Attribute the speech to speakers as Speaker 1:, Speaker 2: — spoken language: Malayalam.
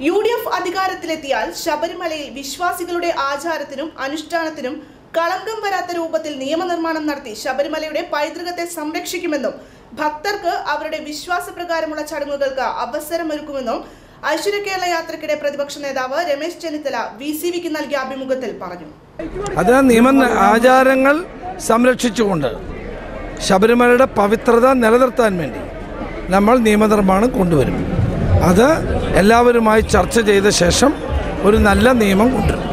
Speaker 1: UDF അധികാരത്തിലെത്തിയാൽ ശബരിമലയിൽ വിശ്വാസികളുടെ ആചാരത്തിനും അനുഷ്ഠാനത്തിനും കളങ്കം വരാത്ത രൂപത്തിൽ നിയമനിർമ്മാണം നടത്തി ശബരിമലയുടെ പൈതൃകത്തെ സംരക്ഷിക്കുമെന്നും ഭക്തർക്ക് അവരുടെ വിശ്വാസപ്രകാരമുള്ള ചടങ്ങുകൾക്ക് അവസരമൊരുക്കുമെന്നും ഐശ്വര്യ കേരള യാത്രയ്ക്കിടെ പ്രതിപക്ഷ നേതാവ് രമേശ് ചെന്നിത്തല VCVക്ക് നൽകിയ അഭിമുഖത്തിൽ പറഞ്ഞു.
Speaker 2: അത് നിയമ ആചാരങ്ങൾ സംരക്ഷിച്ചുകൊണ്ട് ശബരിമലയുടെ പവിത്രത നിലനിർത്താൻ വേണ്ടി നമ്മൾ നിയമനിർമ്മാണം കൊണ്ടുവരും. അത് എല്ലാവരുമായി ചർച്ച ചെയ്ത ശേഷം ഒരു നല്ല നിയമം കൊണ്ടുവരും.